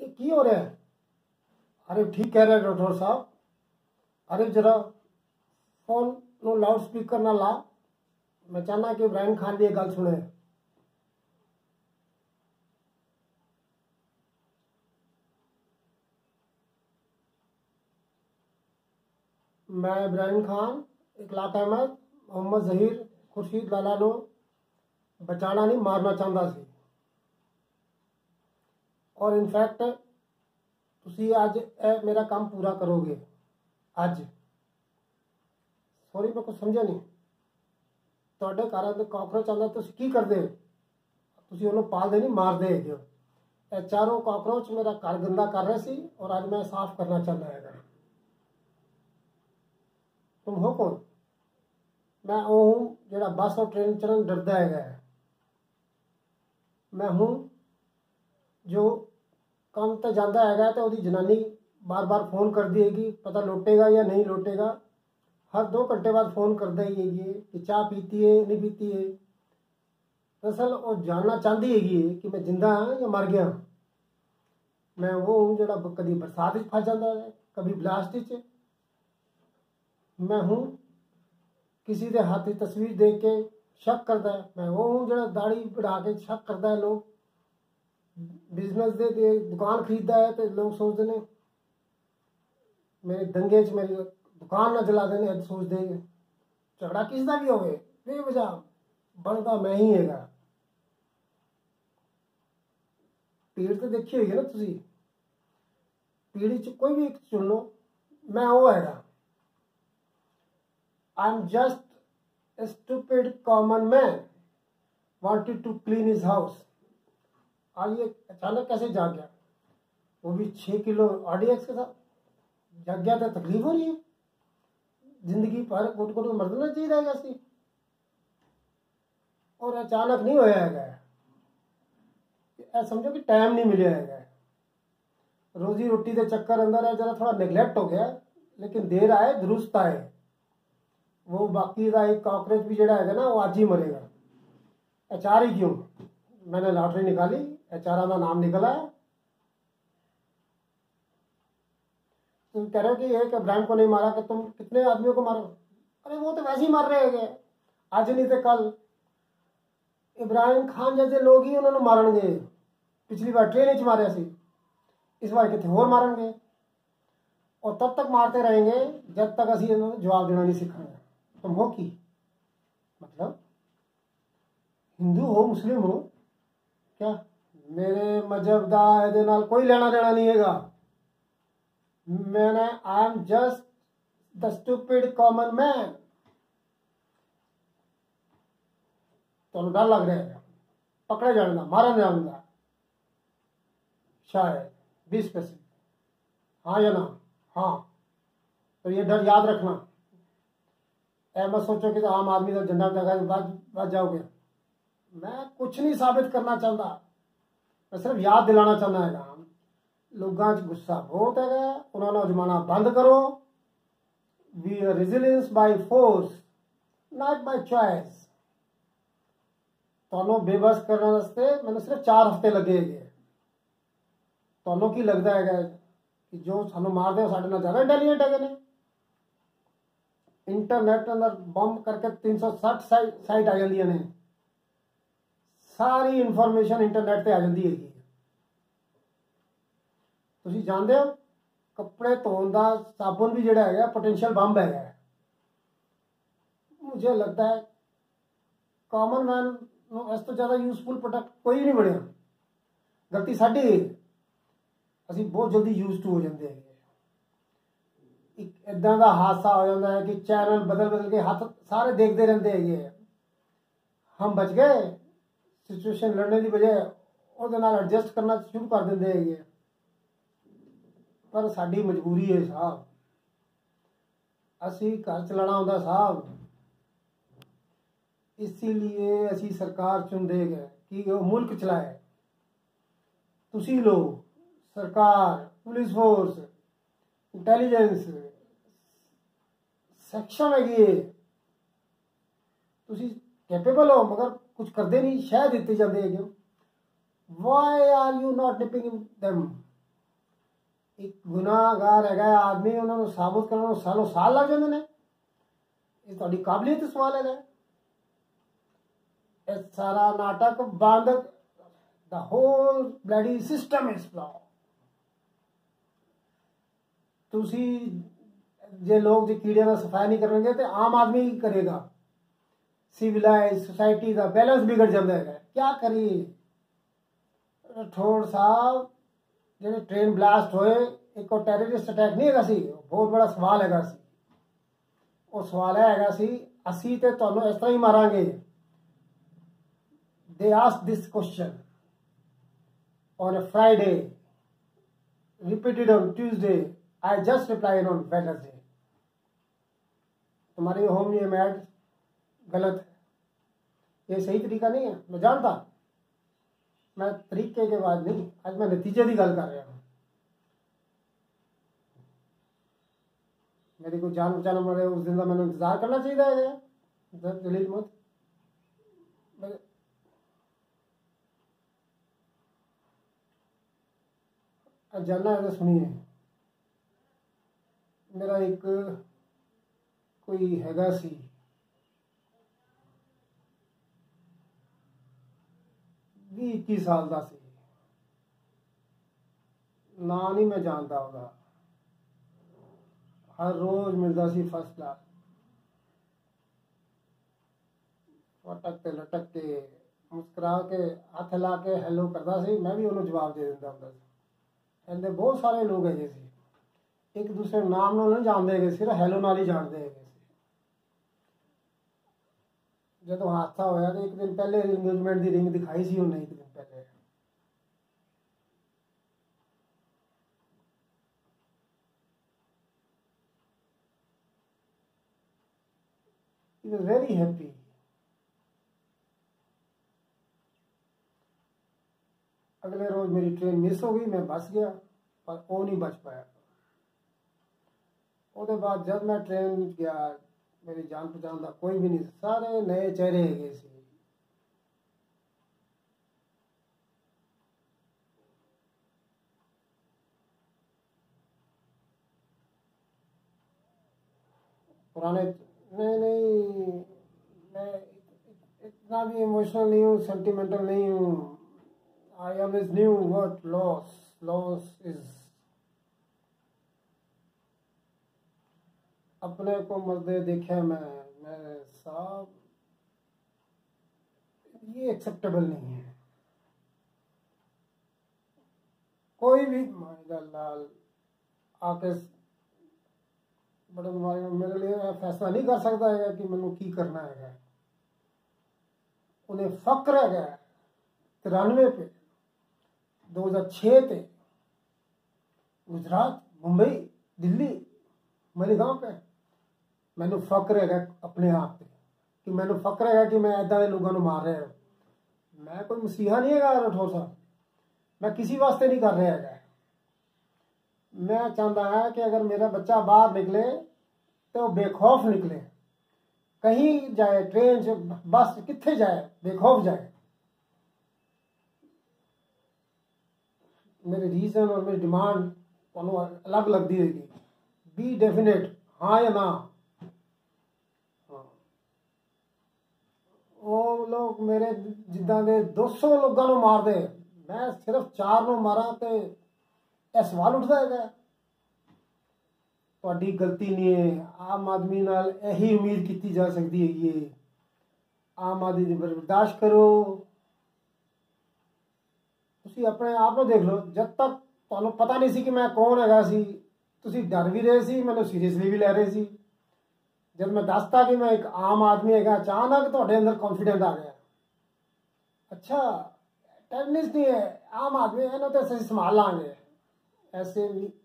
ये की हो रहा है? अरे ठीक कह रहे हैं डॉक्टर साहब। अरे जरा फोन नो लाउड स्पीकर ना ला, मैं चाहना कि इब्राहिम खान भी ये गल सुने। मैं इब्राहिम खान इकलाक अहमद मोहम्मद जहीर खुर्शीद लाला नो बचाना नहीं मारना चाहता सी। और इनफैक्ट तुसी अज मेरा काम पूरा करोगे अज। सॉरी मैं कुछ समझा नहीं। ਤੁਹਾਡੇ ਘਰਾਂ ਦੇ ਕਾਕਰੋਚ ਆਉਂਦਾ ਤੁਸੀਂ ਕੀ ਕਰਦੇ ਹੋ? ਤੁਸੀਂ ਉਹਨੂੰ ਪਾਲਦੇ ਨਹੀਂ ਮਾਰਦੇ ਹੈਗੇ ਹੋ। ਇਹ ਚਾरों ਕਾਕਰੋਚ ਮੇਰਾ ਘਰ ਗੰਦਾ ਕਰ ਰਹੇ ਸੀ और आज मैं साफ करना चाहता है। तुम हो कौन? मैं वो हूँ ਜਿਹੜਾ बस और ट्रेन चलन डरदा है। मैं हूँ जो काम तो जाता है तो वो जनानी बार बार फोन कर दी हैगी, पता लौटेगा या नहीं लौटेगा। हर 2 घंटे बाद फोन करता ही है कि चाह पीती है नहीं पीती है। दरअसल वो जानना चाहती हैगी कि मैं जिंदा हाँ या मर गया। मैं वो हूँ जो कभी बरसात फस जाता है, कभी ब्लास्ट च। मैं हूँ किसी के हाथ की तस्वीर देख के शक करता है। मैं वो हूँ जो दाढ़ी बढ़ा के शक करता है। लोग बिजनेस दे दुकान खरीदता है तो लोग सोचते हैं मेरे दंगे च मेरी दुकान ना जला देने। अज सोचते हैं झगड़ा किसका भी होवे बेवजह बनता मैं ही हैगा। पीड़ तो देखी होगी ना तुसी, पीड़ी च कोई भी एक चुन लो, मैं वो हैगा। I am just a stupid common man wanted to clean his house. आज ये अचानक कैसे जाग गया? वो भी 6 किलो RDX के साथ जाग गया तो तकलीफ हो रही है। जिंदगी पर घुट घुट मरना चाहिए ऐसी। और अचानक नहीं होया है, समझो कि टाइम नहीं मिले है। रोजी रोटी के चक्कर अंदर है जरा थोड़ा निगलेक्ट हो गया, लेकिन देर आए दुरुस्त आए। वो बाकी का एक कॉकरोच भी जड़ा है ना वो आज ही मरेगा। HR ही क्यों? मैंने लॉटरी निकाली, HR का नाम निकला है। तुम कह रहे हो कि एक इब्राहिम को नहीं मारा कि तुम कितने आदमियों को मारो? अरे वो तो वैसे ही मर रहे हैं, आज नहीं तो कल। इब्राहिम खान जैसे लोग ही उन्होंने मारनगे। पिछली बार ट्रेन च मारे सी, इस बार कितने होर मारनगे। और तब तक मारते रहेंगे जब तक असी इन्होंने जवाब देना नहीं सीखेंगे। तुम हो की मतलब हिंदू हो मुस्लिम हो क्या? मेरे मजहब का ये कोई लेना देना नहीं हैगा। मैंने I am just the stupid common man. तो डर लग रहा है पकड़े जाने का, मारन जाने का शायद 20%। हाँ या ना? हाँ। तो ये डर याद रखना। ऐ मत सोचो कि तो आम आदमी का झंडा लगा बच जाओगे। मैं कुछ नहीं साबित करना चाहता, मैं सिर्फ याद दिलाना चाहना है। लोगों च गुस्सा बहुत है, उन्होंने जमाना बंद करो। We are resilience by force not by choice. तो बेबस करने वास्ते मैंने सिर्फ 4 हफ्ते लगे है। तो की लगता है कि जो सानू मारते हो साढ़े नाल ज्यादा इंटेलीजेंट है। इंटरनेट अंदर बंब करके 360 साइट आ जांदियां ने। सारी इन्फॉर्मेशन इंटरनेट पे आ जाती है। तुसी जानते हो कपड़े धोने का साबुन भी जोड़ा है पोटेंशियल बंब है। मुझे लगता है कॉमन मैन इस तो ज़्यादा यूजफुल प्रोडक्ट कोई नहीं बनया। गलती साडी है, असी बहुत जल्दी यूज टू हो जाते हैं। एक इदा का हादसा हो जाता है कि चैनल बदल बदल के हाथ सारे देखते रहते हैं। हम बच गए, सिचुएशन लड़ने की बजाय वो एडजस्ट करना शुरू कर देंगे है। पर साडी मजबूरी है साहब, असी घर चलाना होंदा साहब। इसीलिए असी सरकार चुनते गए कि वो मुल्क चलाए। तुसी लोग सरकार, पुलिस फोर्स, इंटेलिजेंस सेक्शन है, तुसी कैपेबल हो मगर कुछ करते नहीं, शह दिते जाते हैं। Why are you not nipping them? एक गुनाहगार है आदमी, उन्होंने साबुत करने सालों साल लग जाते हैं। ये थोड़ी काबिलियत सवाल है। ये सारा नाटक बंद, the whole bloody system is flaw. तुसी जे लोग जो कीड़े का सफाई नहीं करेंगे तो आम आदमी ही करेगा। सिविलाइज सोसाइटी का बैलेंस बिगड़ जाता है। क्या करिए राठौड़ साहब, जो ट्रेन ब्लास्ट होए, एक को टेररिस्ट अटैक नहीं है सी, बहुत बड़ा सवाल है सी। वो सवाल है सी, असी तो तुहानू इस तरह ही मारांगे। They ask this question on a Friday, repeated on Tuesday, I just replied on Wednesday. तुम्हारी होम ये मैड गलत है, ये सही तरीका नहीं है। मैं जानता, मैं तरीके के बाद नहीं, आज मैं नतीजे की गल कर रहा हूँ। मेरी कोई जान बचाना मरे उस दिन का मैंने इंतजार करना चाहिए है। डिलीट मत जानना है तो सुनिए। मेरा एक कोई हैगा सी, भी 21 साल का सी, ना नहीं मैं जानता होगा। हर रोज मिलता सी फर्स्ट क्लास, फटक के लटक के मुस्कुरा के हथ ला के हेलो करता सी, मैं भी उन्होंने जवाब दे दिता होंदा सी। ऐसे बहुत सारे लोग है जैसे एक दूसरे नाम नाल नहीं जानते है, सिर्फ हेलो नाल ही जानते हैं। जो हादसा होया तो एक दिन पहले इंगेजमेंट की रिंग दिखाई सी उन्हें, एक दिन पहले। He was very happy। अगले रोज मेरी ट्रेन मिस हो गई, मैं बच गया पर वो नहीं बच पाया। उसके बाद जब मैं ट्रेन गया, मेरी जान पहचान का कोई भी नहीं, सारे नए चेहरे है सी। पुराने नहीं नहीं, मैं इतना भी इमोशनल नहीं हूँ, सेंटिमेंटल नहीं हूँ। I always knew what loss is. अपने को मर्दे देखे मैं साहब, ये एक्सेप्टेबल नहीं है। कोई भी लाल आके बड़े मेरे लिए फैसला नहीं कर सकता है कि मैनू की करना है। उन्हें फक्र है 93 पे, 2006 पे गुजरात, मुंबई, दिल्ली, मेरे गांव पे मैनू फक्र है अपने आप पे, कि मैनू फक्र है कि मैं इदा के लोगों को मार रहा हूँ। मैं कोई मसीहा नहीं है राठौर साहब, मैं किसी वास्ते नहीं कर रहा है। मैं चाहता है कि अगर मेरा बच्चा बाहर निकले तो बेखौफ निकले, कहीं जाए, ट्रेन से, बस कितने जाए, बेखौफ जाए। मेरे रीजन और मेरी डिमांड तुहानू अलग लगती होगी। बी डेफिनेट, हाँ या ना। वो लोग मेरे जिदा के 200 लोगों को मार दे, मैं सिर्फ 4 को मारा तो यह सवाल उठता है। तुहाडी गलती नहीं है, आम आदमी नाल यही उम्मीद की जा सकती है। ये आम आदमी की बर्दाश्त करो। तुसी अपने आप को देख लो, जब तक तुहानू पता नहीं सी कि मैं कौन हैगा सी, तुसी डर भी रहे सी, मैनू सीरियसली भी लै रहे सी। जब मैं दसता कि मैं एक आम आदमी है, अचानक तुहाडे अंदर कॉन्फिडेंस आ गया। अच्छा टेररिस्ट नहीं है, आम आदमी है, इन्हों तो असं संभाल लांगे। ऐसे नहीं।